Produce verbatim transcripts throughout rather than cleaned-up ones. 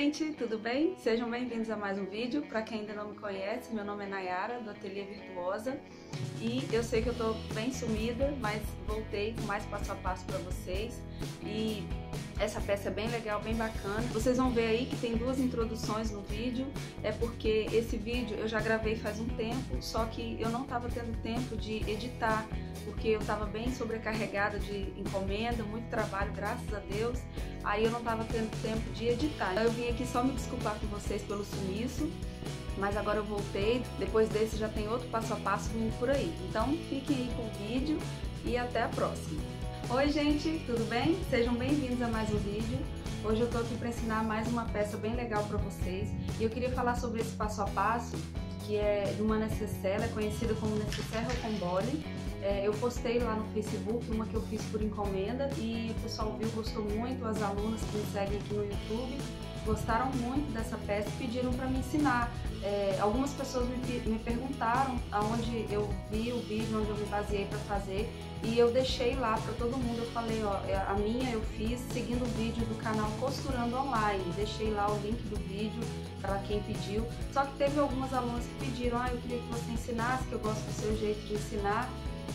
gente, tudo bem? Sejam bem-vindos a mais um vídeo. Para quem ainda não me conhece, meu nome é Nayara, do Ateliê Virtuosa. E eu sei que eu tô bem sumida, mas voltei com mais passo a passo para vocês. E essa peça é bem legal, bem bacana. Vocês vão ver aí que tem duas introduções no vídeo. É porque esse vídeo eu já gravei faz um tempo, só que eu não estava tendo tempo de editar, porque eu estava bem sobrecarregada de encomenda, muito trabalho, graças a Deus. Aí eu não estava tendo tempo de editar. Eu vim aqui só me desculpar com vocês pelo sumiço, mas agora eu voltei. Depois desse já tem outro passo a passo vindo por aí. Então fiquem aí com o vídeo e até a próxima. Oi gente, tudo bem? Sejam bem-vindos a mais um vídeo. Hoje eu tô aqui para ensinar mais uma peça bem legal para vocês. E eu queria falar sobre esse passo a passo, que é de uma necessaire, é conhecida como necessaire rocambole. É, eu postei lá no Facebook uma que eu fiz por encomenda e o pessoal viu, gostou muito. As alunas que me seguem aqui no YouTube gostaram muito dessa peça e pediram para me ensinar. É, algumas pessoas me, me perguntaram aonde eu vi o vídeo, onde eu me baseei para fazer, e eu deixei lá para todo mundo. Eu falei, ó, a minha eu fiz seguindo o vídeo do canal Costurando Online, deixei lá o link do vídeo para quem pediu. Só que teve algumas alunas que pediram, ah, eu queria que você ensinasse, que eu gosto do seu jeito de ensinar.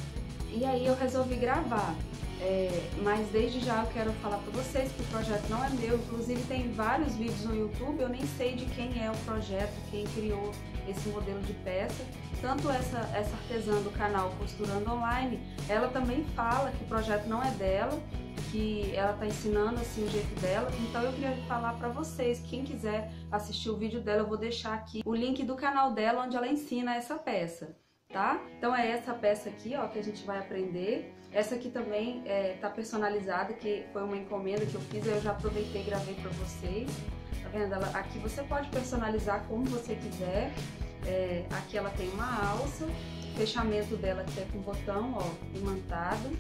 E aí eu resolvi gravar, é, mas desde já eu quero falar para vocês que o projeto não é meu. Inclusive tem vários vídeos no YouTube, eu nem sei de quem é o projeto, quem criou esse modelo de peça. Tanto essa, essa artesã do canal Costurando Online, ela também fala que o projeto não é dela, que ela está ensinando assim o jeito dela. Então eu queria falar para vocês, quem quiser assistir o vídeo dela, eu vou deixar aqui o link do canal dela onde ela ensina essa peça. Tá? Então é essa peça aqui, ó, que a gente vai aprender. Essa aqui também é, tá personalizada, que foi uma encomenda que eu fiz, eu já aproveitei e gravei para vocês. Tá vendo? Ela, aqui você pode personalizar como você quiser. É, aqui ela tem uma alça, o fechamento dela aqui é com botão, ó, imantado.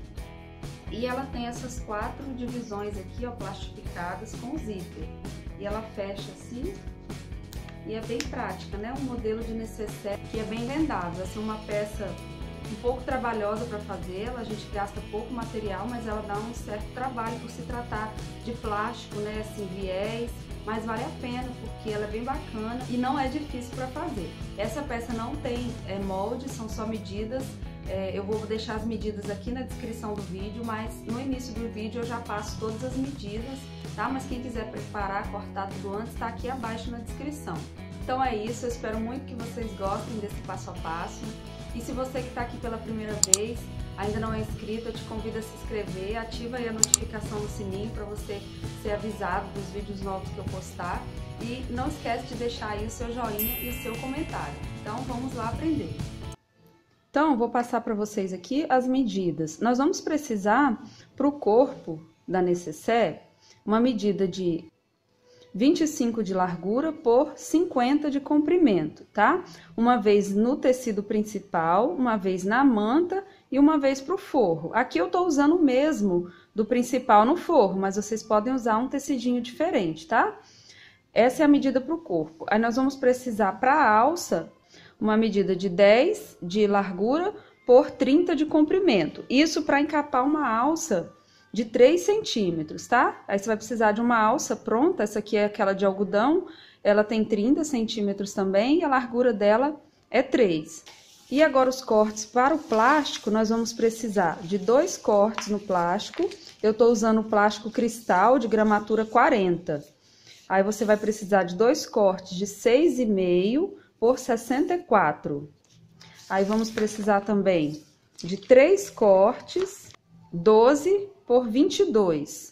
E ela tem essas quatro divisões aqui, ó, plastificadas com zíper. E ela fecha assim. E é bem prática, né? Um modelo de necessaire que é bem vendável. Essa é uma peça um pouco trabalhosa para fazê-la, a gente gasta pouco material, mas ela dá um certo trabalho por se tratar de plástico, né? Assim, viés, mas vale a pena porque ela é bem bacana e não é difícil para fazer. Essa peça não tem é, molde, são só medidas. É, eu vou deixar as medidas aqui na descrição do vídeo, mas no início do vídeo eu já passo todas as medidas, tá? Mas quem quiser preparar, cortar tudo antes, tá aqui abaixo na descrição. Então é isso, eu espero muito que vocês gostem desse passo a passo. E se você que está aqui pela primeira vez, ainda não é inscrito, eu te convido a se inscrever, ativa aí a notificação no sininho para você ser avisado dos vídeos novos que eu postar. E não esquece de deixar aí o seu joinha e o seu comentário. Então vamos lá aprender. Então, vou passar para vocês aqui as medidas. Nós vamos precisar, para o corpo da necessaire, uma medida de vinte e cinco de largura por cinquenta de comprimento, tá? Uma vez no tecido principal, uma vez na manta e uma vez para o forro. Aqui eu tô usando o mesmo do principal no forro, mas vocês podem usar um tecidinho diferente, tá? Essa é a medida para o corpo. Aí nós vamos precisar para a alça uma medida de dez de largura por trinta de comprimento. Isso para encapar uma alça de três centímetros, tá? Aí você vai precisar de uma alça pronta. Essa aqui é aquela de algodão, ela tem trinta centímetros também e a largura dela é três. E agora os cortes para o plástico, nós vamos precisar de dois cortes no plástico. Eu tô usando o plástico cristal de gramatura quarenta. Aí você vai precisar de dois cortes de seis e meio por sessenta e quatro. Aí vamos precisar também de três cortes, doze por vinte e dois.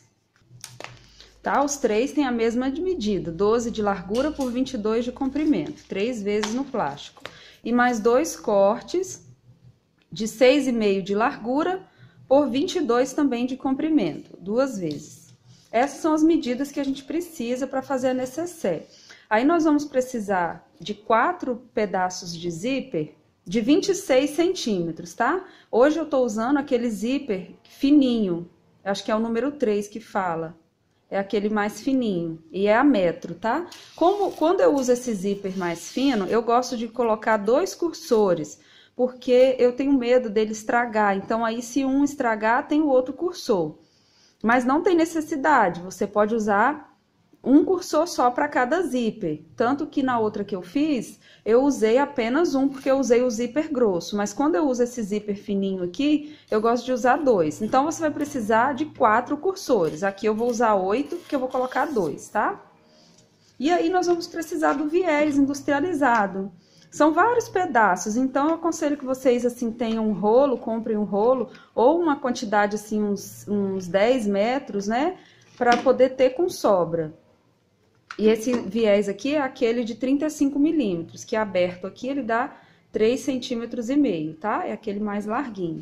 Tá? Os três têm a mesma medida, doze de largura por vinte e dois de comprimento, três vezes no plástico. E mais dois cortes de seis e meio de largura por vinte e dois também de comprimento, duas vezes. Essas são as medidas que a gente precisa para fazer a necessaire. Aí nós vamos precisar de quatro pedaços de zíper de vinte e seis centímetros, tá? Hoje eu tô usando aquele zíper fininho, acho que é o número três que fala. É aquele mais fininho e é a metro, tá? Como, quando eu uso esse zíper mais fino, eu gosto de colocar dois cursores, porque eu tenho medo dele estragar. Então aí se um estragar, tem o outro cursor. Mas não tem necessidade, você pode usar um cursor só para cada zíper. Tanto que na outra que eu fiz, eu usei apenas um, porque eu usei o zíper grosso. Mas quando eu uso esse zíper fininho aqui, eu gosto de usar dois. Então, você vai precisar de quatro cursores. Aqui eu vou usar oito, porque eu vou colocar dois, tá? E aí, nós vamos precisar do viés industrializado. São vários pedaços, então eu aconselho que vocês, assim, tenham um rolo, comprem um rolo, ou uma quantidade, assim, uns, uns dez metros, né? Para poder ter com sobra. E esse viés aqui é aquele de trinta e cinco milímetros, que é aberto aqui, ele dá três centímetros e meio, tá? É aquele mais larguinho.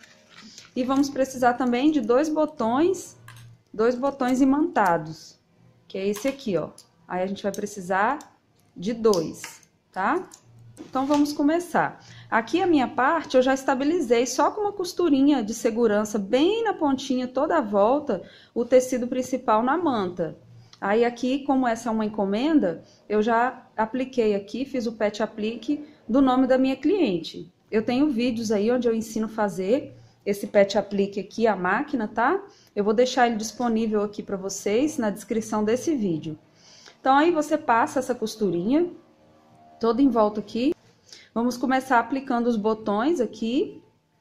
E vamos precisar também de dois botões, dois botões imantados, que é esse aqui, ó. Aí a gente vai precisar de dois, tá? Então, vamos começar. Aqui a minha parte eu já estabilizei só com uma costurinha de segurança bem na pontinha, toda a volta, o tecido principal na manta. Aí aqui, como essa é uma encomenda, eu já apliquei aqui, fiz o pet aplique do nome da minha cliente. Eu tenho vídeos aí onde eu ensino a fazer esse pet aplique aqui, a máquina, tá? Eu vou deixar ele disponível aqui para vocês na descrição desse vídeo. Então, aí você passa essa costurinha toda em volta aqui. Vamos começar aplicando os botões aqui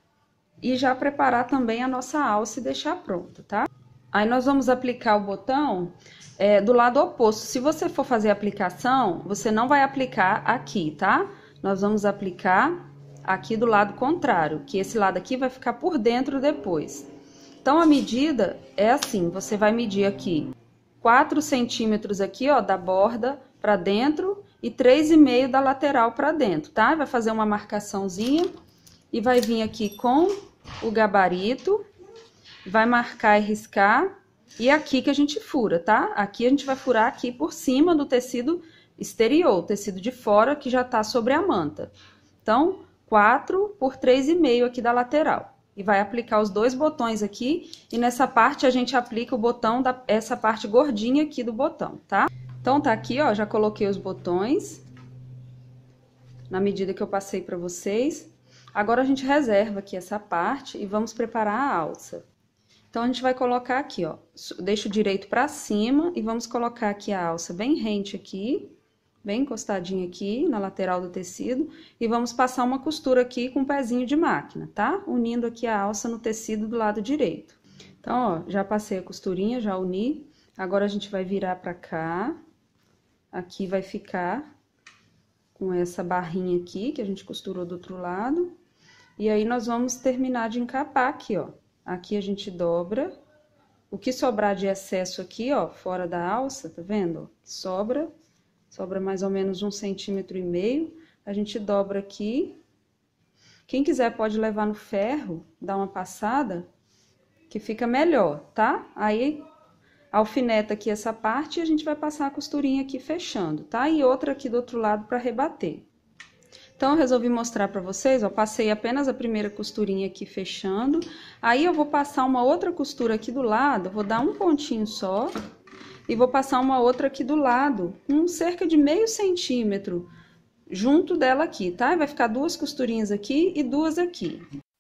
e já preparar também a nossa alça e deixar pronta, tá? Aí nós vamos aplicar o botão é, do lado oposto. Se você for fazer a aplicação, você não vai aplicar aqui, tá? Nós vamos aplicar aqui do lado contrário, que esse lado aqui vai ficar por dentro depois. Então, a medida é assim, você vai medir aqui quatro centímetros aqui, ó, da borda para dentro e três e meio da lateral para dentro, tá? Vai fazer uma marcaçãozinha e vai vir aqui com o gabarito, vai marcar e riscar, e aqui que a gente fura, tá? Aqui a gente vai furar aqui por cima do tecido exterior, o tecido de fora que já tá sobre a manta. Então, quatro por três e meio aqui da lateral. E vai aplicar os dois botões aqui, e nessa parte a gente aplica o botão, da, essa parte gordinha aqui do botão, tá? Então, tá aqui, ó, já coloquei os botões, na medida que eu passei pra vocês. Agora, a gente reserva aqui essa parte e vamos preparar a alça. Então, a gente vai colocar aqui, ó, deixa o direito pra cima e vamos colocar aqui a alça bem rente aqui, bem encostadinha aqui na lateral do tecido, e vamos passar uma costura aqui com um pezinho de máquina, tá? Unindo aqui a alça no tecido do lado direito. Então, ó, já passei a costurinha, já uni, agora a gente vai virar pra cá, aqui vai ficar com essa barrinha aqui, que a gente costurou do outro lado, e aí nós vamos terminar de encapar aqui, ó. Aqui a gente dobra, o que sobrar de excesso aqui, ó, fora da alça, tá vendo? Sobra. Sobra mais ou menos um centímetro e meio, a gente dobra aqui. Quem quiser pode levar no ferro, dar uma passada, que fica melhor, tá? Aí, alfineta aqui essa parte e a gente vai passar a costurinha aqui fechando, tá? E outra aqui do outro lado para rebater. Então, eu resolvi mostrar para vocês, ó, passei apenas a primeira costurinha aqui fechando. Aí, eu vou passar uma outra costura aqui do lado, vou dar um pontinho só. E vou passar uma outra aqui do lado, um cerca de meio centímetro, junto dela aqui, tá? Vai ficar duas costurinhas aqui e duas aqui.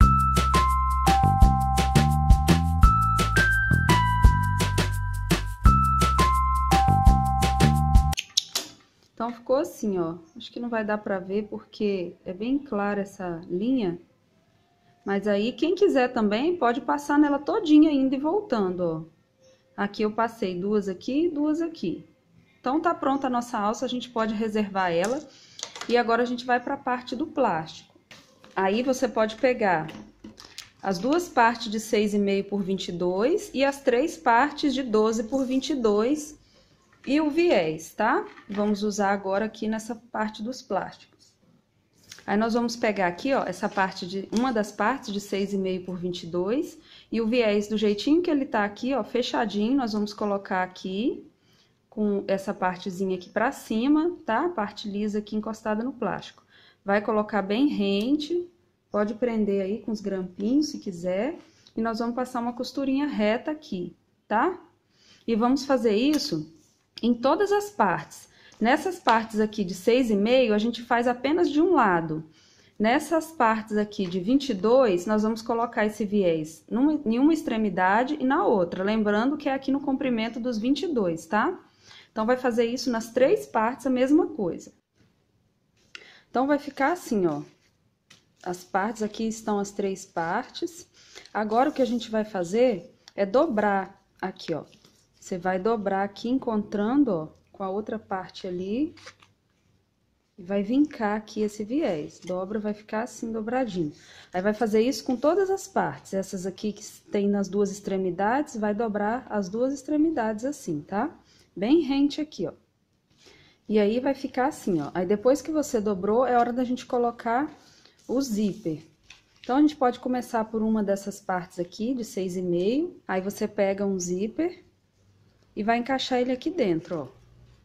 Então, ficou assim, ó. Acho que não vai dar pra ver porque é bem clara essa linha. Mas aí, quem quiser também, pode passar nela todinha indo e voltando, ó. Aqui eu passei duas aqui e duas aqui. Então, tá pronta a nossa alça, a gente pode reservar ela. E agora, a gente vai para a parte do plástico. Aí, você pode pegar as duas partes de seis e meio por vinte e dois e as três partes de doze por vinte e dois e o viés, tá? Vamos usar agora aqui nessa parte dos plásticos. Aí, nós vamos pegar aqui, ó, essa parte de, uma das partes de seis e meio por vinte e dois, e o viés do jeitinho que ele tá aqui, ó, fechadinho, nós vamos colocar aqui, com essa partezinha aqui pra cima, tá? A parte lisa aqui encostada no plástico. Vai colocar bem rente, pode prender aí com os grampinhos, se quiser, e nós vamos passar uma costurinha reta aqui, tá? E vamos fazer isso em todas as partes. Nessas partes aqui de seis e meio, a gente faz apenas de um lado. Nessas partes aqui de vinte e dois, nós vamos colocar esse viés em uma extremidade e na outra. Lembrando que é aqui no comprimento dos vinte e dois, tá? Então, vai fazer isso nas três partes, a mesma coisa. Então, vai ficar assim, ó. As partes, aqui estão as três partes. Agora, o que a gente vai fazer é dobrar aqui, ó. Você vai dobrar aqui, encontrando, ó, com a outra parte ali. E vai vincar aqui esse viés. Dobra, vai ficar assim, dobradinho. Aí, vai fazer isso com todas as partes. Essas aqui que tem nas duas extremidades, vai dobrar as duas extremidades assim, tá? Bem rente aqui, ó. E aí, vai ficar assim, ó. Aí, depois que você dobrou, é hora da gente colocar o zíper. Então, a gente pode começar por uma dessas partes aqui, de seis e meio. Aí, você pega um zíper e vai encaixar ele aqui dentro, ó.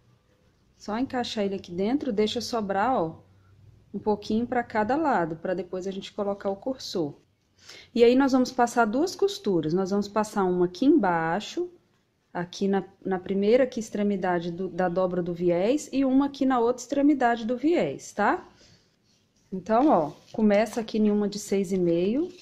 Só encaixar ele aqui dentro, deixa sobrar, ó, um pouquinho para cada lado, para depois a gente colocar o cursor. E aí, nós vamos passar duas costuras. Nós vamos passar uma aqui embaixo, aqui na, na primeira aqui, extremidade do, da dobra do viés, e uma aqui na outra extremidade do viés, tá? Então, ó, começa aqui em uma de seis e meio,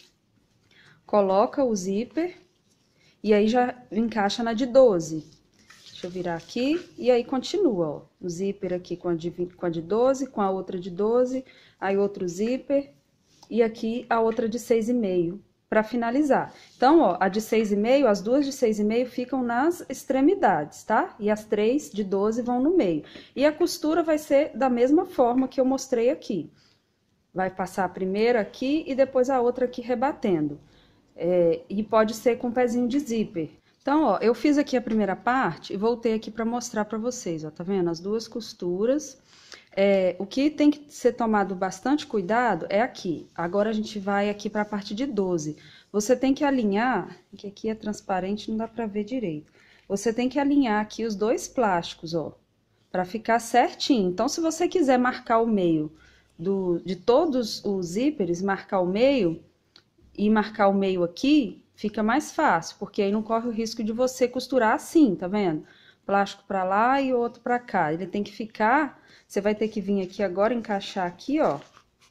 coloca o zíper, e aí já encaixa na de doze. Deixa eu virar aqui, e aí continua, ó, o zíper aqui com a de, com a de doze, com a outra de doze, aí outro zíper, e aqui a outra de seis e meio, para finalizar. Então, ó, a de seis e meio, as duas de seis e meio ficam nas extremidades, tá? E as três de doze vão no meio. E a costura vai ser da mesma forma que eu mostrei aqui. Vai passar a primeira aqui e depois a outra aqui rebatendo. É, e pode ser com um pezinho de zíper. Então, ó, eu fiz aqui a primeira parte e voltei aqui para mostrar para vocês, ó, tá vendo? As duas costuras. É, o que tem que ser tomado bastante cuidado é aqui. Agora, a gente vai aqui para a parte de doze. Você tem que alinhar, que aqui é transparente, não dá para ver direito. Você tem que alinhar aqui os dois plásticos, ó, para ficar certinho. Então, se você quiser marcar o meio do, de todos os zíperes, marcar o meio e marcar o meio aqui, fica mais fácil, porque aí não corre o risco de você costurar assim, tá vendo? Plástico para lá e outro para cá. Ele tem que ficar, você vai ter que vir aqui agora, encaixar aqui, ó,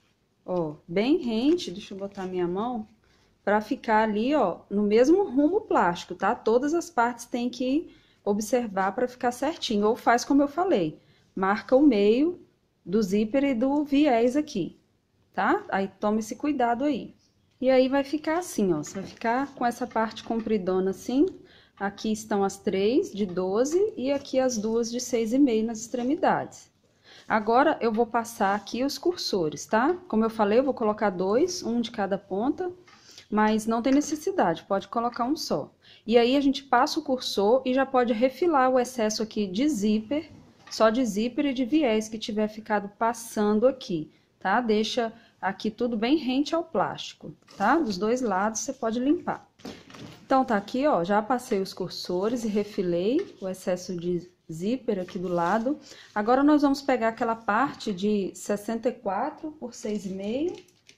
ó, bem rente, deixa eu botar minha mão, para ficar ali, ó, no mesmo rumo plástico, tá? Todas as partes tem que observar para ficar certinho, ou faz como eu falei, marca o meio do zíper e do viés aqui, tá? Aí toma esse cuidado aí. E aí, vai ficar assim, ó, você vai ficar com essa parte compridona assim. Aqui estão as três de doze e aqui as duas de seis e meio nas extremidades. Agora, eu vou passar aqui os cursores, tá? Como eu falei, eu vou colocar dois, um de cada ponta, mas não tem necessidade, pode colocar um só. E aí, a gente passa o cursor e já pode refilar o excesso aqui de zíper, só de zíper e de viés que tiver ficado passando aqui, tá? Deixa aqui tudo bem rente ao plástico, tá? Dos dois lados você pode limpar. Então, tá aqui, ó, já passei os cursores e refilei o excesso de zíper aqui do lado. Agora, nós vamos pegar aquela parte de sessenta e quatro por seis e meio,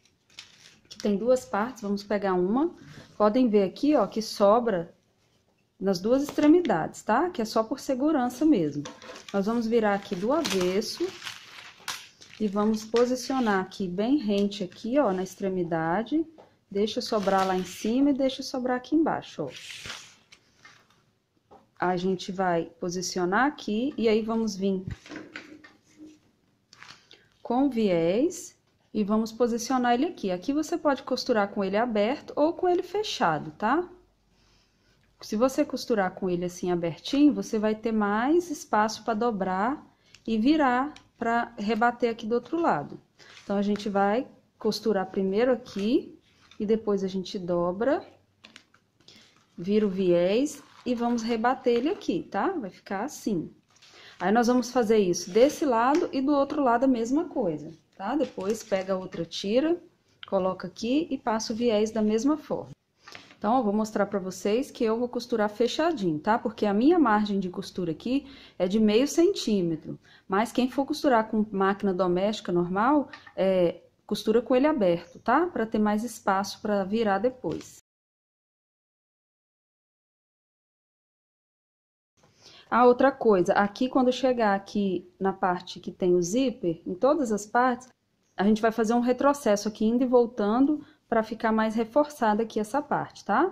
que tem duas partes, vamos pegar uma. Podem ver aqui, ó, que sobra nas duas extremidades, tá? Que é só por segurança mesmo. Nós vamos virar aqui do avesso. E vamos posicionar aqui bem rente aqui, ó, na extremidade. Deixa sobrar lá em cima e deixa sobrar aqui embaixo, ó. A gente vai posicionar aqui e aí vamos vir com o viés e vamos posicionar ele aqui. Aqui você pode costurar com ele aberto ou com ele fechado, tá? Se você costurar com ele assim abertinho, você vai ter mais espaço para dobrar e virar para rebater aqui do outro lado. Então, a gente vai costurar primeiro aqui, e depois a gente dobra, vira o viés, e vamos rebater ele aqui, tá? Vai ficar assim. Aí, nós vamos fazer isso desse lado e do outro lado a mesma coisa, tá? Depois, pega a outra tira, coloca aqui e passa o viés da mesma forma. Então, eu vou mostrar pra vocês que eu vou costurar fechadinho, tá? Porque a minha margem de costura aqui é de meio centímetro. Mas quem for costurar com máquina doméstica normal, é, costura com ele aberto, tá? Pra ter mais espaço pra virar depois. A outra coisa, aqui quando chegar aqui na parte que tem o zíper, em todas as partes, a gente vai fazer um retrocesso aqui, indo e voltando, para ficar mais reforçada aqui essa parte, tá?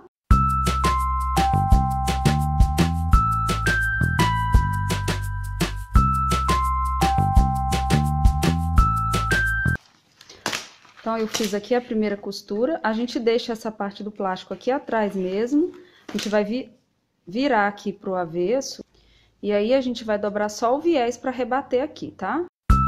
Então, eu fiz aqui a primeira costura, a gente deixa essa parte do plástico aqui atrás mesmo, a gente vai vi virar aqui pro avesso, e aí a gente vai dobrar só o viés para rebater aqui, tá?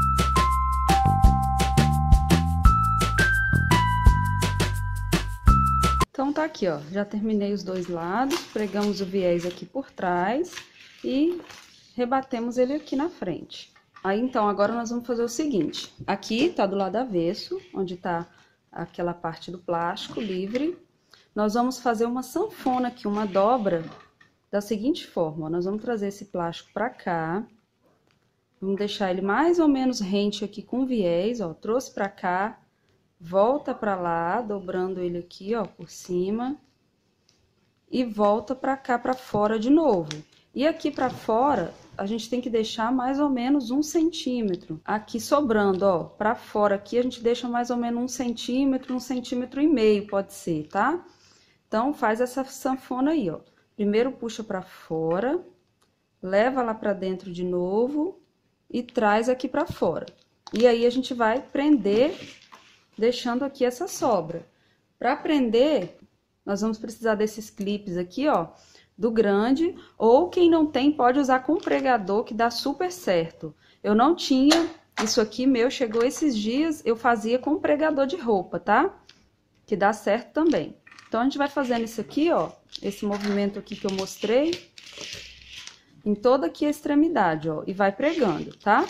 Então, tá aqui, ó, já terminei os dois lados, pregamos o viés aqui por trás e rebatemos ele aqui na frente. Aí, então, agora nós vamos fazer o seguinte, aqui tá do lado avesso, onde tá aquela parte do plástico livre, nós vamos fazer uma sanfona aqui, uma dobra, da seguinte forma, ó, nós vamos trazer esse plástico pra cá, vamos deixar ele mais ou menos rente aqui com viés, ó, trouxe pra cá, volta pra lá, dobrando ele aqui, ó, por cima, e volta pra cá, pra fora de novo. E aqui pra fora, a gente tem que deixar mais ou menos um centímetro. Aqui sobrando, ó, pra fora aqui a gente deixa mais ou menos um centímetro, um centímetro e meio, pode ser, tá? Então, faz essa sanfona aí, ó. Primeiro puxa pra fora, leva lá pra dentro de novo e traz aqui pra fora. E aí, a gente vai prender, deixando aqui essa sobra. Pra prender, nós vamos precisar desses clipes aqui, ó, do grande, ou quem não tem pode usar com pregador, que dá super certo. Eu não tinha, isso aqui meu chegou esses dias, eu fazia com pregador de roupa, tá? Que dá certo também. Então, a gente vai fazendo isso aqui, ó, esse movimento aqui que eu mostrei, em toda aqui a extremidade, ó, e vai pregando, tá?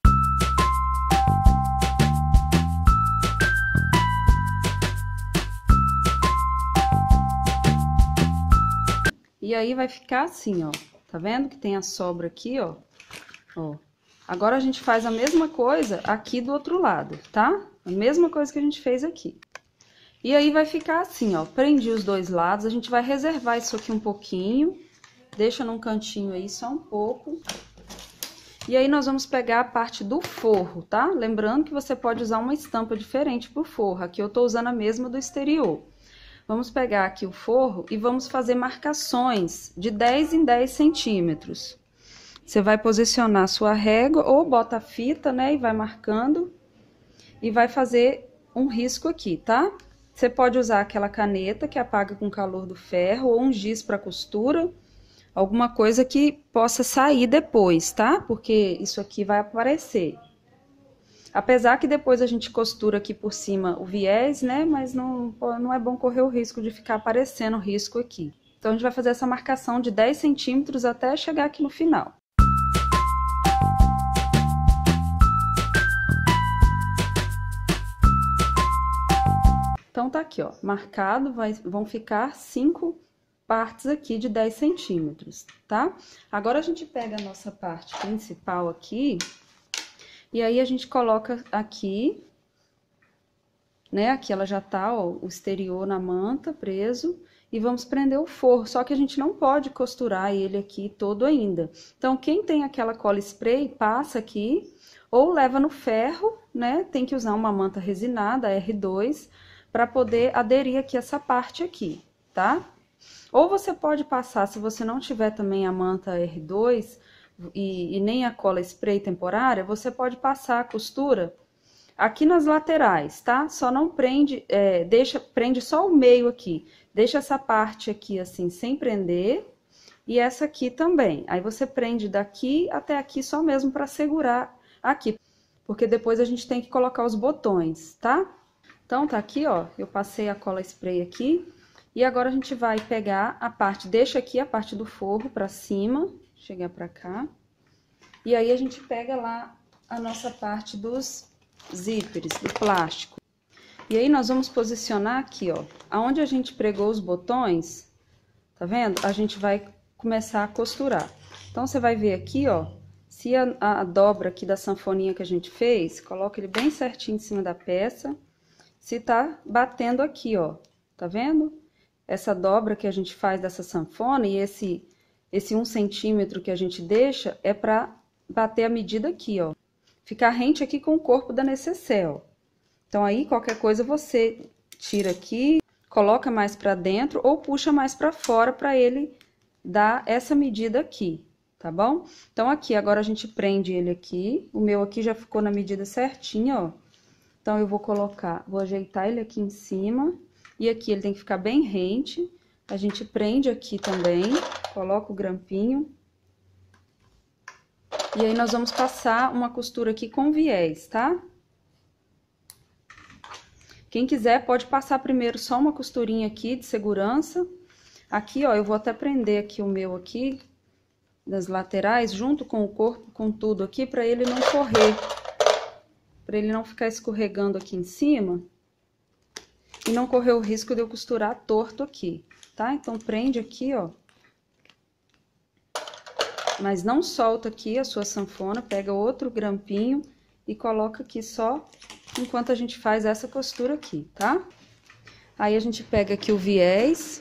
E aí, vai ficar assim, ó, tá vendo que tem a sobra aqui, ó, ó. Agora, a gente faz a mesma coisa aqui do outro lado, tá? A mesma coisa que a gente fez aqui. E aí, vai ficar assim, ó, prendi os dois lados, a gente vai reservar isso aqui um pouquinho, deixa num cantinho aí só um pouco. E aí, nós vamos pegar a parte do forro, tá? Lembrando que você pode usar uma estampa diferente pro forro, aqui eu tô usando a mesma do exterior. Vamos pegar aqui o forro e vamos fazer marcações de dez em dez centímetros. Você vai posicionar a sua régua ou bota a fita, né, e vai marcando. E vai fazer um risco aqui, tá? Você pode usar aquela caneta que apaga com o calor do ferro ou um giz para costura. Alguma coisa que possa sair depois, tá? Porque isso aqui vai aparecer. Apesar que depois a gente costura aqui por cima o viés, né? Mas não, não é bom correr o risco de ficar aparecendo o risco aqui. Então, a gente vai fazer essa marcação de dez centímetros até chegar aqui no final. Então, tá aqui, ó, marcado, vai, vão ficar cinco partes aqui de dez centímetros, tá? Agora, a gente pega a nossa parte principal aqui... E aí, a gente coloca aqui, né? Aqui ela já tá, ó, o exterior na manta, preso. E vamos prender o forro, só que a gente não pode costurar ele aqui todo ainda. Então, quem tem aquela cola spray, passa aqui, ou leva no ferro, né? Tem que usar uma manta resinada, R dois, para poder aderir aqui essa parte aqui, tá? Ou você pode passar, se você não tiver também a manta R dois... E, e nem a cola spray temporária, você pode passar a costura aqui nas laterais, tá? Só não prende, é, deixa, prende só o meio aqui. Deixa essa parte aqui assim, sem prender, e essa aqui também. Aí, você prende daqui até aqui só mesmo para segurar aqui, porque depois a gente tem que colocar os botões, tá? Então, tá aqui, ó, eu passei a cola spray aqui, e agora a gente vai pegar a parte, deixa aqui a parte do forro pra cima, chegar pra cá, e aí a gente pega lá a nossa parte dos zíperes, do plástico. E aí, nós vamos posicionar aqui, ó, aonde a gente pregou os botões, tá vendo? A gente vai começar a costurar. Então, você vai ver aqui, ó, se a, a dobra aqui da sanfoninha que a gente fez, coloca ele bem certinho em cima da peça, se tá batendo aqui, ó, tá vendo? Essa dobra que a gente faz dessa sanfona e esse... Esse um centímetro que a gente deixa é pra bater a medida aqui, ó. Ficar rente aqui com o corpo da necessaire, ó. Então, aí, qualquer coisa você tira aqui, coloca mais pra dentro ou puxa mais pra fora pra ele dar essa medida aqui, tá bom? Então, aqui, agora a gente prende ele aqui. O meu aqui já ficou na medida certinha, ó. Então, eu vou colocar, vou ajeitar ele aqui em cima. E aqui ele tem que ficar bem rente. A gente prende aqui também, coloca o grampinho. E aí, nós vamos passar uma costura aqui com viés, tá? Quem quiser, pode passar primeiro só uma costurinha aqui de segurança. Aqui, ó, eu vou até prender aqui o meu aqui, das laterais, junto com o corpo, com tudo aqui, pra ele não correr. Pra ele não ficar escorregando aqui em cima. E não correr o risco de eu costurar torto aqui, tá? Então, prende aqui, ó. Mas não solta aqui a sua sanfona, pega outro grampinho e coloca aqui só enquanto a gente faz essa costura aqui, tá? Aí, a gente pega aqui o viés.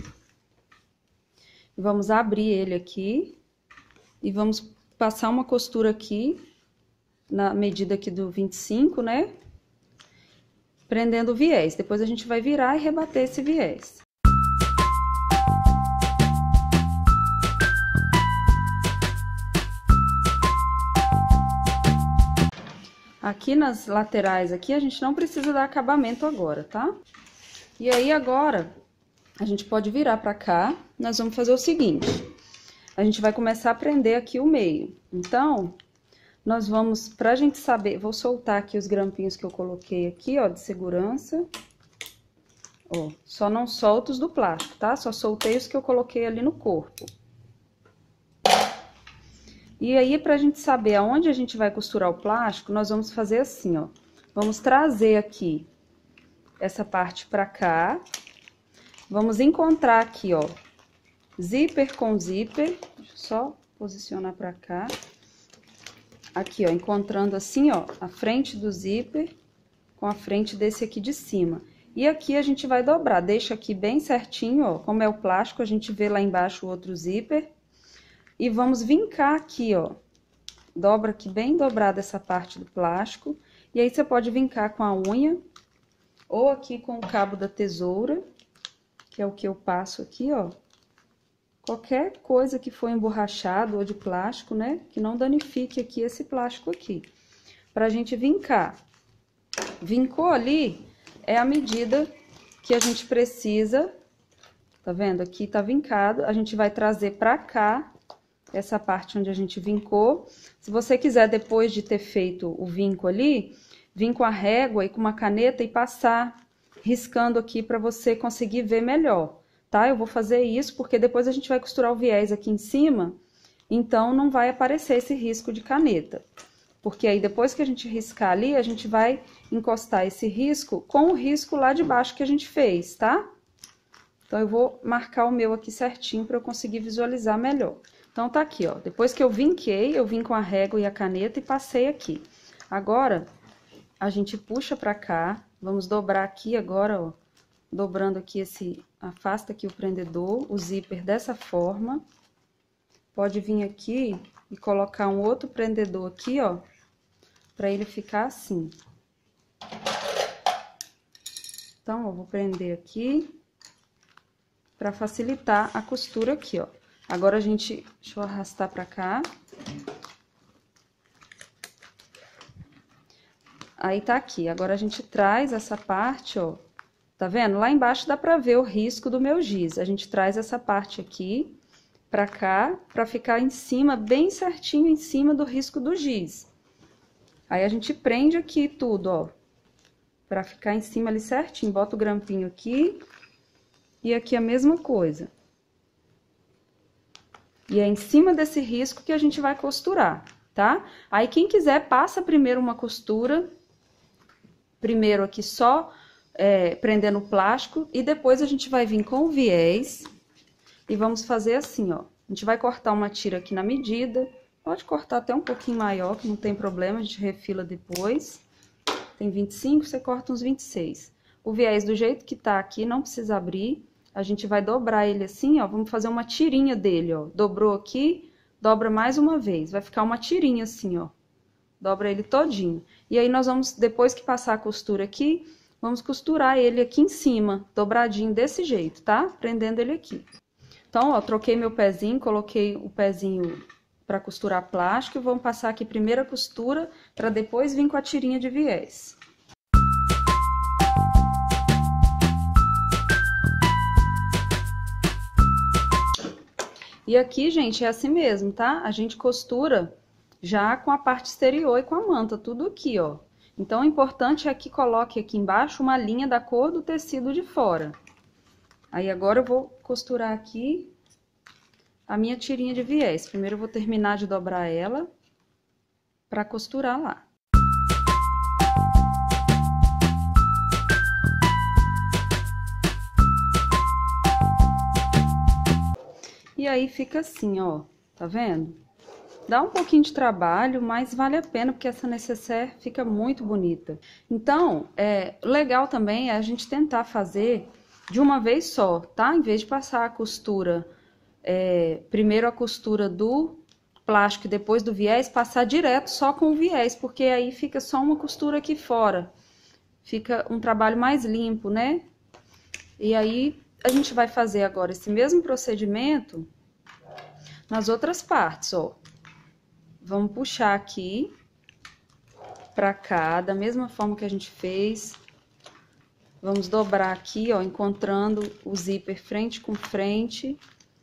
Vamos abrir ele aqui. E vamos passar uma costura aqui, na medida aqui do vinte e cinco, né? Prendendo o viés. Depois a gente vai virar e rebater esse viés. Aqui nas laterais aqui, a gente não precisa dar acabamento agora, tá? E aí, agora, a gente pode virar pra cá. Nós vamos fazer o seguinte. A gente vai começar a prender aqui o meio. Então, nós vamos, pra gente saber... Vou soltar aqui os grampinhos que eu coloquei aqui, ó, de segurança. Ó, só não solto os do plástico, tá? Só soltei os que eu coloquei ali no corpo. E aí, pra gente saber aonde a gente vai costurar o plástico, nós vamos fazer assim, ó. Vamos trazer aqui essa parte pra cá. Vamos encontrar aqui, ó, zíper com zíper. Deixa eu só posicionar pra cá. Aqui, ó, encontrando assim, ó, a frente do zíper com a frente desse aqui de cima. E aqui a gente vai dobrar. Deixa aqui bem certinho, ó, como é o plástico, a gente vê lá embaixo o outro zíper. E vamos vincar aqui, ó. Dobra aqui bem dobrada essa parte do plástico. E aí, você pode vincar com a unha ou aqui com o cabo da tesoura, que é o que eu passo aqui, ó. Qualquer coisa que for emborrachado ou de plástico, né? Que não danifique aqui esse plástico aqui. Pra gente vincar. Vincou ali, é a medida que a gente precisa. Tá vendo? Aqui tá vincado. A gente vai trazer pra cá essa parte onde a gente vincou. Se você quiser, depois de ter feito o vinco ali, vir com a régua e com uma caneta e passar riscando aqui pra você conseguir ver melhor. Tá? Eu vou fazer isso porque depois a gente vai costurar o viés aqui em cima, então não vai aparecer esse risco de caneta. Porque aí depois que a gente riscar ali, a gente vai encostar esse risco com o risco lá de baixo que a gente fez, tá? Então, eu vou marcar o meu aqui certinho para eu conseguir visualizar melhor. Então, tá aqui, ó. Depois que eu vinquei, eu vim com a régua e a caneta e passei aqui. Agora, a gente puxa pra cá, vamos dobrar aqui agora, ó. Dobrando aqui esse, afasta aqui o prendedor, o zíper dessa forma. Pode vir aqui e colocar um outro prendedor aqui, ó, pra ele ficar assim. Então, eu vou prender aqui pra facilitar a costura aqui, ó. Agora, a gente, deixa eu arrastar pra cá. Aí, tá aqui. Agora, a gente traz essa parte, ó. Tá vendo? Lá embaixo dá pra ver o risco do meu giz. A gente traz essa parte aqui pra cá, pra ficar em cima, bem certinho em cima do risco do giz. Aí, a gente prende aqui tudo, ó. Pra ficar em cima ali certinho. Bota o grampinho aqui. E aqui a mesma coisa. E é em cima desse risco que a gente vai costurar, tá? Aí, quem quiser, passa primeiro uma costura. Primeiro aqui só... É, prendendo o plástico, e depois a gente vai vir com o viés e vamos fazer assim, ó. A gente vai cortar uma tira aqui na medida, pode cortar até um pouquinho maior, que não tem problema, a gente refila depois. Tem vinte e cinco, você corta uns vinte e seis. O viés do jeito que tá aqui, não precisa abrir, a gente vai dobrar ele assim, ó, vamos fazer uma tirinha dele, ó. Dobrou aqui, dobra mais uma vez, vai ficar uma tirinha assim, ó. Dobra ele todinho. E aí, nós vamos, depois que passar a costura aqui... Vamos costurar ele aqui em cima, dobradinho desse jeito, tá? Prendendo ele aqui. Então, ó, troquei meu pezinho, coloquei o pezinho pra costurar plástico e vamos passar aqui primeiro a costura, pra depois vir com a tirinha de viés. E aqui, gente, é assim mesmo, tá? A gente costura já com a parte exterior e com a manta, tudo aqui, ó. Então, o importante é que coloque aqui embaixo uma linha da cor do tecido de fora. Aí, agora eu vou costurar aqui a minha tirinha de viés. Primeiro eu vou terminar de dobrar ela para costurar lá. E aí fica assim, ó, tá vendo? Dá um pouquinho de trabalho, mas vale a pena, porque essa necessaire fica muito bonita. Então, é, legal também é a gente tentar fazer de uma vez só, tá? Em vez de passar a costura, é, primeiro a costura do plástico e depois do viés, passar direto só com o viés, porque aí fica só uma costura aqui fora. Fica um trabalho mais limpo, né? E aí, a gente vai fazer agora esse mesmo procedimento nas outras partes, ó. Vamos puxar aqui pra cá, da mesma forma que a gente fez. Vamos dobrar aqui, ó, encontrando o zíper frente com frente.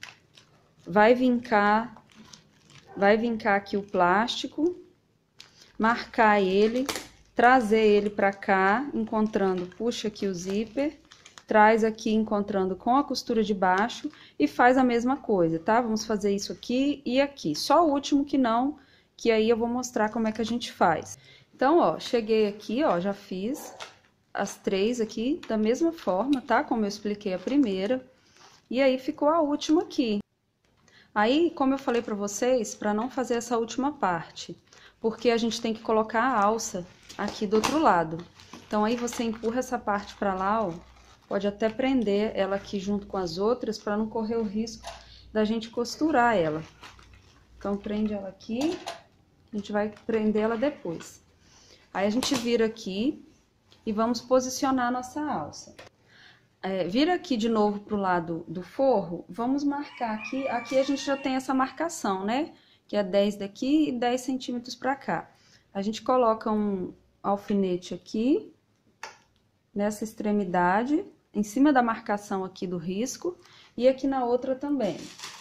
Vai vincar, vai vincar aqui o plástico, marcar ele, trazer ele pra cá, encontrando, puxa aqui o zíper, traz aqui encontrando com a costura de baixo e faz a mesma coisa, tá? Vamos fazer isso aqui e aqui. Só o último que não, que aí eu vou mostrar como é que a gente faz. Então, ó, cheguei aqui, ó, já fiz as três aqui da mesma forma, tá? Como eu expliquei a primeira. E aí, ficou a última aqui. Aí, como eu falei pra vocês, pra não fazer essa última parte, porque a gente tem que colocar a alça aqui do outro lado. Então, aí você empurra essa parte pra lá, ó. Pode até prender ela aqui junto com as outras, pra não correr o risco da gente costurar ela. Então, prende ela aqui. A gente vai prender ela depois. Aí, a gente vira aqui e vamos posicionar a nossa alça. É, vira aqui de novo pro lado do forro, vamos marcar aqui. Aqui a gente já tem essa marcação, né? Que é dez daqui e dez centímetros pra cá. A gente coloca um alfinete aqui, nessa extremidade, em cima da marcação aqui do risco, e aqui na outra também.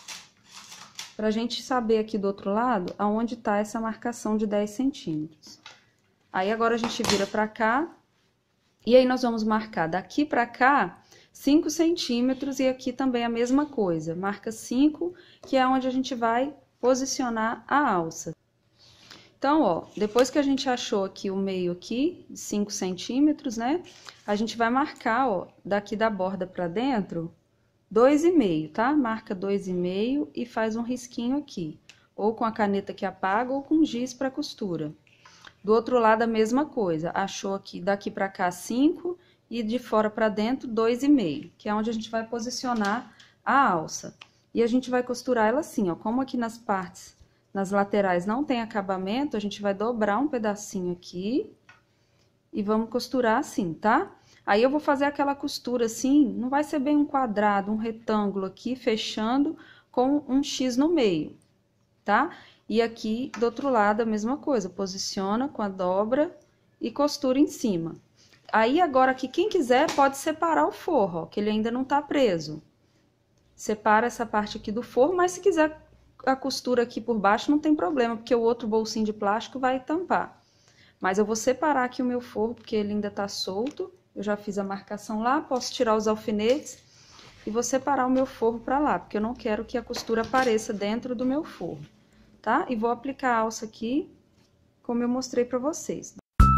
Pra gente saber aqui do outro lado, aonde tá essa marcação de dez centímetros. Aí, agora a gente vira pra cá, e aí nós vamos marcar daqui pra cá cinco centímetros, e aqui também a mesma coisa. Marca cinco, que é onde a gente vai posicionar a alça. Então, ó, depois que a gente achou aqui o meio aqui, cinco centímetros, né? A gente vai marcar, ó, daqui da borda pra dentro, dois e meio, tá? Marca dois e meio e faz um risquinho aqui. Ou com a caneta que apaga, ou com giz pra costura. Do outro lado, a mesma coisa. Achou aqui, daqui pra cá, cinco, e de fora pra dentro, dois e meio, que é onde a gente vai posicionar a alça. E a gente vai costurar ela assim, ó, como aqui nas partes, nas laterais não tem acabamento, a gente vai dobrar um pedacinho aqui e vamos costurar assim, tá? Aí eu vou fazer aquela costura assim, não vai ser bem um quadrado, um retângulo aqui, fechando com um X no meio, tá? E aqui, do outro lado, a mesma coisa, posiciona com a dobra e costura em cima. Aí, agora aqui, quem quiser pode separar o forro, ó, que ele ainda não tá preso. Separa essa parte aqui do forro, mas se quiser a costura aqui por baixo, não tem problema, porque o outro bolsinho de plástico vai tampar. Mas eu vou separar aqui o meu forro, porque ele ainda tá solto. Eu já fiz a marcação lá, posso tirar os alfinetes e vou separar o meu forro pra lá, porque eu não quero que a costura apareça dentro do meu forro, tá? E vou aplicar a alça aqui, como eu mostrei pra vocês.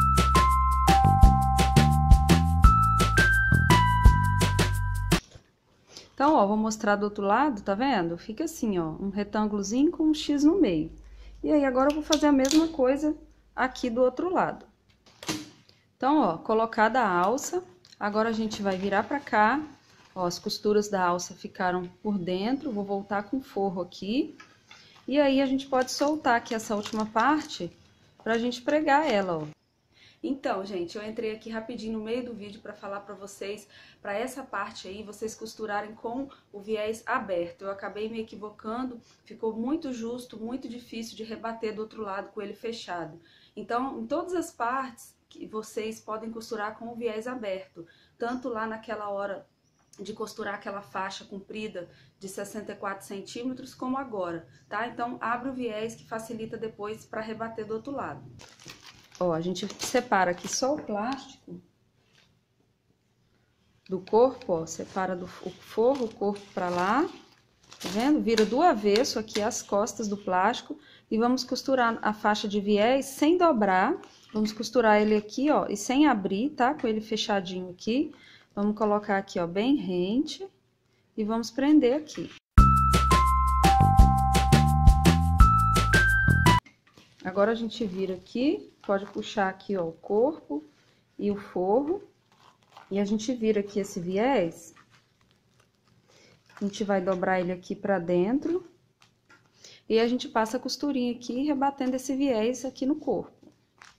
Então, ó, vou mostrar do outro lado, tá vendo? Fica assim, ó, um retângulozinho com um X no meio. E aí, agora eu vou fazer a mesma coisa aqui do outro lado. Então, ó, colocada a alça, agora a gente vai virar pra cá. Ó, as costuras da alça ficaram por dentro, vou voltar com o forro aqui. E aí, a gente pode soltar aqui essa última parte pra gente pregar ela, ó. Então, gente, eu entrei aqui rapidinho no meio do vídeo para falar para vocês, para essa parte aí, vocês costurarem com o viés aberto. Eu acabei me equivocando, ficou muito justo, muito difícil de rebater do outro lado com ele fechado. Então, em todas as partes, que vocês podem costurar com o viés aberto, tanto lá naquela hora de costurar aquela faixa comprida de sessenta e quatro centímetros como agora, tá? Então, abre o viés que facilita depois para rebater do outro lado. Ó, a gente separa aqui só o plástico do corpo, ó, separa do o forro, o corpo para lá, tá vendo? Vira do avesso aqui as costas do plástico e vamos costurar a faixa de viés sem dobrar. Vamos costurar ele aqui, ó, e sem abrir, tá? Com ele fechadinho aqui. Vamos colocar aqui, ó, bem rente e vamos prender aqui. Agora a gente vira aqui, pode puxar aqui, ó, o corpo e o forro. E a gente vira aqui esse viés. A gente vai dobrar ele aqui pra dentro. E a gente passa a costurinha aqui, rebatendo esse viés aqui no corpo.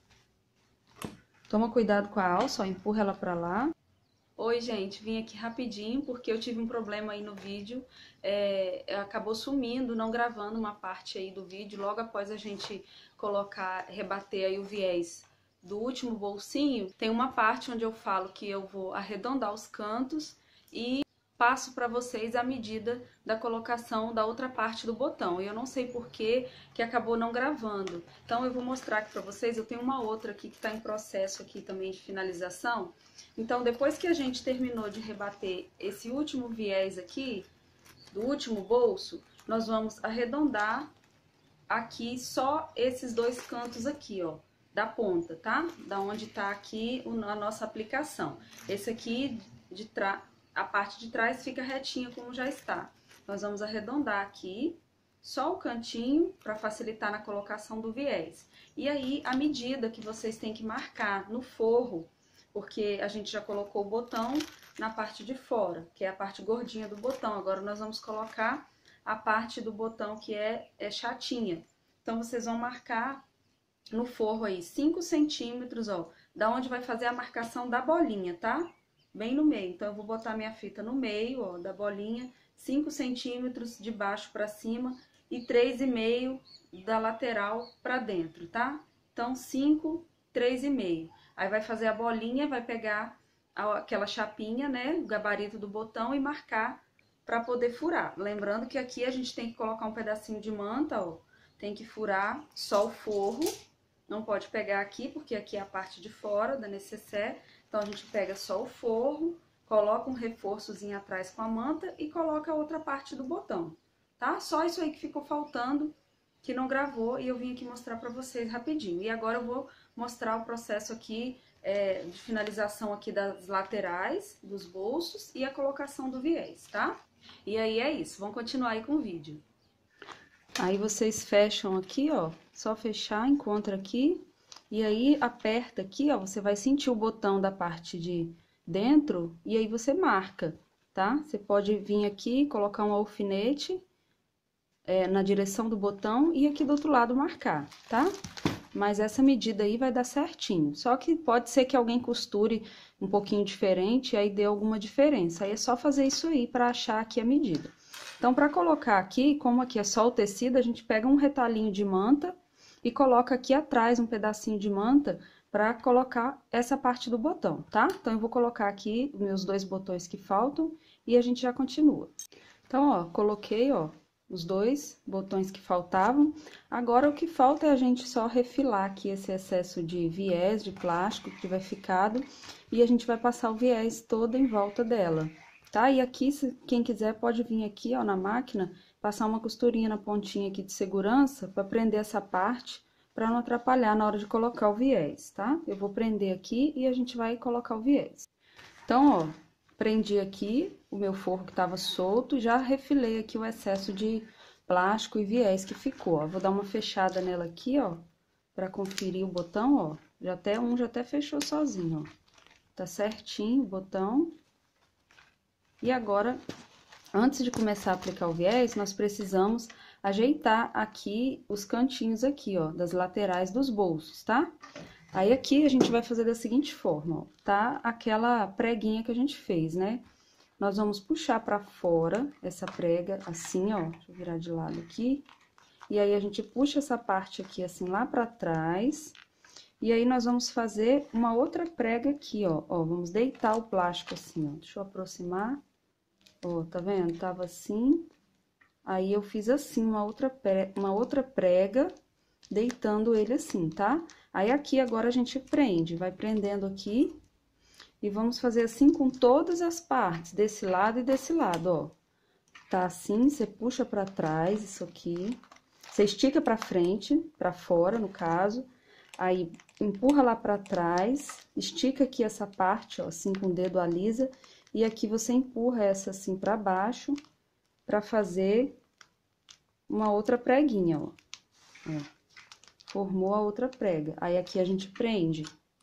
Toma cuidado com a alça, ó, empurra ela pra lá. Oi, gente, vim aqui rapidinho porque eu tive um problema aí no vídeo. É, acabou sumindo, não gravando uma parte aí do vídeo. Logo após a gente colocar, rebater aí o viés do último bolsinho, tem uma parte onde eu falo que eu vou arredondar os cantos e passo para vocês a medida da colocação da outra parte do botão. Eu não sei por que que acabou não gravando. Então eu vou mostrar aqui para vocês. Eu tenho uma outra aqui que está em processo aqui também de finalização. Então depois que a gente terminou de rebater esse último viés aqui, do último bolso, nós vamos arredondar aqui só esses dois cantos aqui, ó, da ponta, tá? Da onde tá aqui a nossa aplicação. Esse aqui, de trás, a parte de trás fica retinha como já está. Nós vamos arredondar aqui só o cantinho para facilitar na colocação do viés. E aí, a medida que vocês têm que marcar no forro, porque a gente já colocou o botão na parte de fora, que é a parte gordinha do botão. Agora nós vamos colocar a parte do botão que é, é chatinha. Então, vocês vão marcar no forro aí cinco centímetros, ó, da onde vai fazer a marcação da bolinha, tá? Bem no meio. Então, eu vou botar minha fita no meio, ó, da bolinha, cinco centímetros de baixo pra cima e três e meio da lateral pra dentro, tá? Então, cinco, três e meio. Aí, vai fazer a bolinha, vai pegar aquela chapinha, né, o gabarito do botão e marcar pra poder furar. Lembrando que aqui a gente tem que colocar um pedacinho de manta, ó, tem que furar só o forro. Não pode pegar aqui, porque aqui é a parte de fora da necessaire. Então, a gente pega só o forro, coloca um reforçozinho atrás com a manta e coloca a outra parte do botão, tá? Só isso aí que ficou faltando, que não gravou, e eu vim aqui mostrar pra vocês rapidinho. E agora eu vou mostrar o processo aqui é, de finalização aqui das laterais, dos bolsos e a colocação do viés, tá? E aí é isso, vamos continuar aí com o vídeo. Aí vocês fecham aqui, ó, só fechar, encontra aqui, e aí aperta aqui, ó, você vai sentir o botão da parte de dentro, e aí você marca, tá? Você pode vir aqui, colocar um alfinete é, na direção do botão e aqui do outro lado marcar, tá? Mas essa medida aí vai dar certinho, só que pode ser que alguém costure um pouquinho diferente, e aí dê alguma diferença, aí é só fazer isso aí para achar aqui a medida. Então, para colocar aqui, como aqui é só o tecido, a gente pega um retalhinho de manta e coloca aqui atrás um pedacinho de manta para colocar essa parte do botão, tá? Então, eu vou colocar aqui os meus dois botões que faltam e a gente já continua. Então, ó, coloquei, ó, os dois botões que faltavam. Agora, o que falta é a gente só refilar aqui esse excesso de viés, de plástico que tiver ficado, e a gente vai passar o viés todo em volta dela. Tá? E aqui, se quem quiser, pode vir aqui, ó, na máquina, passar uma costurinha na pontinha aqui de segurança para prender essa parte, para não atrapalhar na hora de colocar o viés, tá? Eu vou prender aqui e a gente vai colocar o viés. Então, ó, prendi aqui o meu forro que tava solto, já refilei aqui o excesso de plástico e viés que ficou, ó. Vou dar uma fechada nela aqui, ó, para conferir o botão, ó. Já até um já até fechou sozinho, ó. Tá certinho o botão. E agora, antes de começar a aplicar o viés, nós precisamos ajeitar aqui os cantinhos aqui, ó, das laterais dos bolsos, tá? Aí, aqui, a gente vai fazer da seguinte forma, ó, tá? Aquela preguinha que a gente fez, né? Nós vamos puxar pra fora essa prega, assim, ó, deixa eu virar de lado aqui. E aí, a gente puxa essa parte aqui, assim, lá pra trás. E aí, nós vamos fazer uma outra prega aqui, ó, ó, vamos deitar o plástico assim, ó, deixa eu aproximar. Ó, tá vendo? Tava assim, aí eu fiz assim, uma outra, pre... uma outra prega, deitando ele assim, tá? Aí, aqui, agora, a gente prende, vai prendendo aqui, e vamos fazer assim com todas as partes, desse lado e desse lado, ó. Tá assim, você puxa pra trás, isso aqui, você estica pra frente, pra fora, no caso, aí empurra lá pra trás, estica aqui essa parte, ó, assim, com o dedo alisa, e aqui você empurra essa assim pra baixo, pra fazer uma outra preguinha, ó. Ó, formou a outra prega. Aí, aqui a gente prende.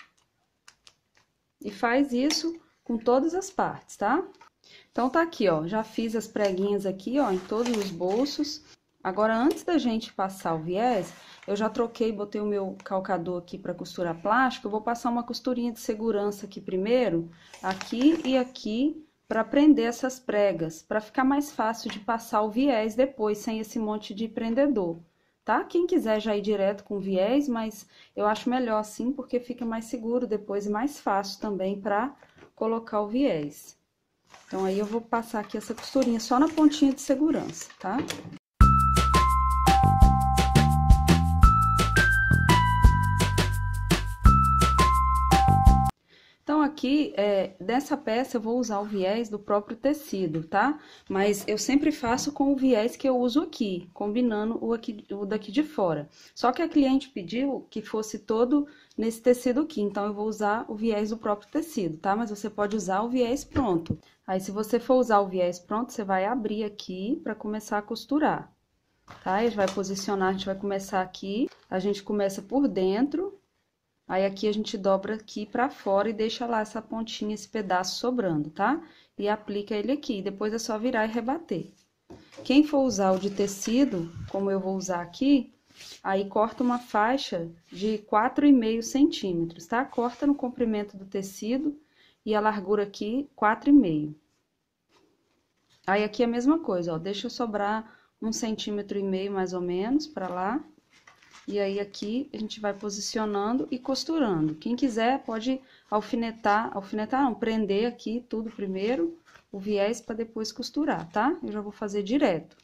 E faz isso com todas as partes, tá? Então, tá aqui, ó, já fiz as preguinhas aqui, ó, em todos os bolsos. Agora, antes da gente passar o viés, eu já troquei, botei o meu calcador aqui pra costurar plástico. Eu vou passar uma costurinha de segurança aqui primeiro, aqui e aqui, pra prender essas pregas, pra ficar mais fácil de passar o viés depois, sem esse monte de prendedor, tá? Quem quiser já ir direto com viés, mas eu acho melhor assim, porque fica mais seguro depois e mais fácil também pra colocar o viés. Então, aí eu vou passar aqui essa costurinha só na pontinha de segurança, tá? Então, aqui, é, dessa peça, eu vou usar o viés do próprio tecido, tá? Mas eu sempre faço com o viés que eu uso aqui, combinando o, aqui, o daqui de fora. Só que a cliente pediu que fosse todo nesse tecido aqui, então eu vou usar o viés do próprio tecido, tá? Mas você pode usar o viés pronto. Aí, se você for usar o viés pronto, você vai abrir aqui pra começar a costurar, tá? A gente vai posicionar, a gente vai começar aqui, a gente começa por dentro. Aí, aqui a gente dobra aqui pra fora e deixa lá essa pontinha, esse pedaço sobrando, tá? E aplica ele aqui, depois é só virar e rebater. Quem for usar o de tecido, como eu vou usar aqui, aí corta uma faixa de quatro e meio centímetros, tá? Corta no comprimento do tecido e a largura aqui, quatro e meio. Aí, aqui a mesma coisa, ó, deixa sobrar um centímetro e meio mais ou menos pra lá. E aí, aqui, a gente vai posicionando e costurando. Quem quiser, pode alfinetar, alfinetar não, prender aqui tudo primeiro, o viés, para depois costurar, tá? Eu já vou fazer direto.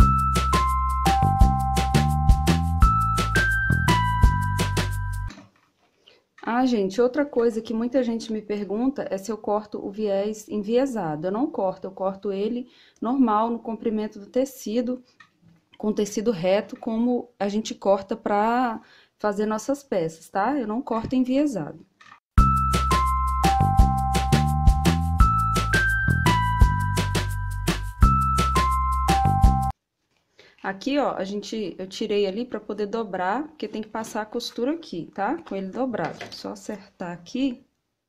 Ah, gente, outra coisa que muita gente me pergunta é se eu corto o viés enviesado. Eu não corto, eu corto ele normal, no comprimento do tecido, com tecido reto, como a gente corta pra fazer nossas peças, tá? Eu não corto enviesado. Aqui, ó, a gente, eu tirei ali pra poder dobrar, porque tem que passar a costura aqui, tá? Com ele dobrado. Só acertar aqui.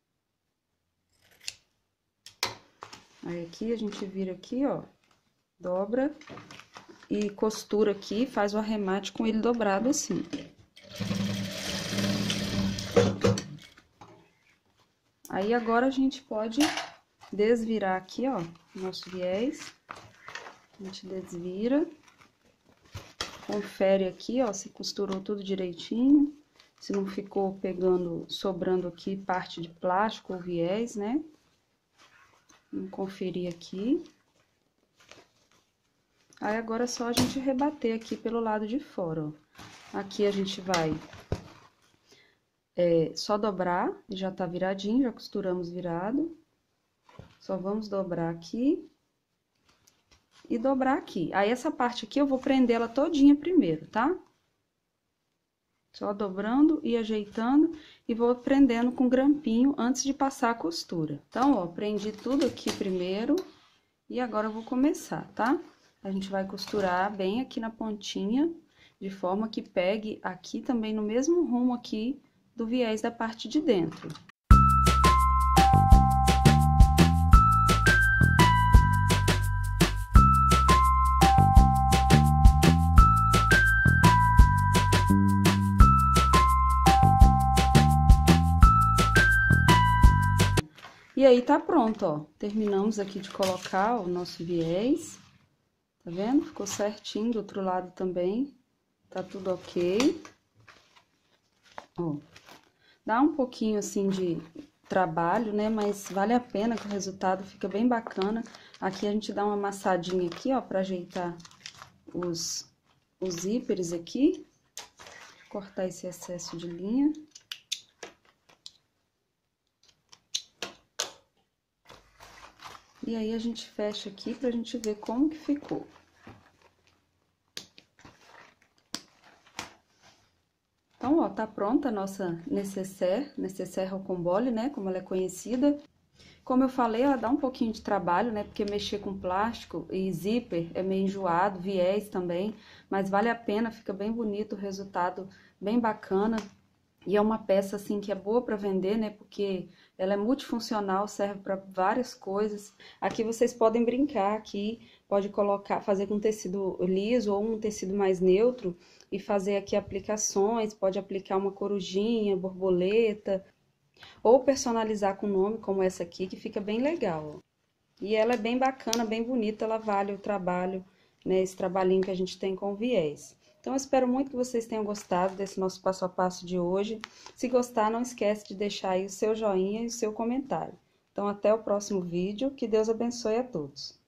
Aí, aqui, a gente vira aqui, ó, dobra e costura aqui, faz o arremate com ele dobrado assim. Aí, agora, a gente pode desvirar aqui, ó, nosso viés. A gente desvira. Confere aqui, ó, se costurou tudo direitinho. Se não ficou pegando, sobrando aqui parte de plástico ou viés, né? Vamos conferir aqui. Aí, agora é só a gente rebater aqui pelo lado de fora, ó. Aqui a gente vai é, só dobrar, já tá viradinho, já costuramos virado. Só vamos dobrar aqui e dobrar aqui. Aí, essa parte aqui eu vou prender ela todinha primeiro, tá? Só dobrando e ajeitando e vou prendendo com grampinho antes de passar a costura. Então, ó, prendi tudo aqui primeiro e agora eu vou começar, tá? A gente vai costurar bem aqui na pontinha, de forma que pegue aqui também no mesmo rumo aqui do viés da parte de dentro. E aí, tá pronto, ó. Terminamos aqui de colocar o nosso viés. Tá vendo? Ficou certinho, do outro lado também. Tá tudo ok. Ó. Dá um pouquinho, assim, de trabalho, né? Mas vale a pena que o resultado fica bem bacana. Aqui a gente dá uma amassadinha aqui, ó, pra ajeitar os, os zíperes aqui. Cortar esse excesso de linha. E aí a gente fecha aqui pra gente ver como que ficou. Então, ó, tá pronta a nossa necessaire, necessaire rocambole, né, como ela é conhecida. Como eu falei, ela dá um pouquinho de trabalho, né, porque mexer com plástico e zíper é meio enjoado, viés também, mas vale a pena, fica bem bonito, o resultado bem bacana. E é uma peça, assim, que é boa para vender, né, porque ela é multifuncional, serve para várias coisas. Aqui vocês podem brincar, aqui pode colocar, fazer com tecido liso ou um tecido mais neutro e fazer aqui aplicações, pode aplicar uma corujinha, borboleta, ou personalizar com nome, como essa aqui, que fica bem legal. E ela é bem bacana, bem bonita, ela vale o trabalho, né, esse trabalhinho que a gente tem com viés. Então, eu espero muito que vocês tenham gostado desse nosso passo a passo de hoje. Se gostar, não esquece de deixar aí o seu joinha e o seu comentário. Então, até o próximo vídeo. Que Deus abençoe a todos.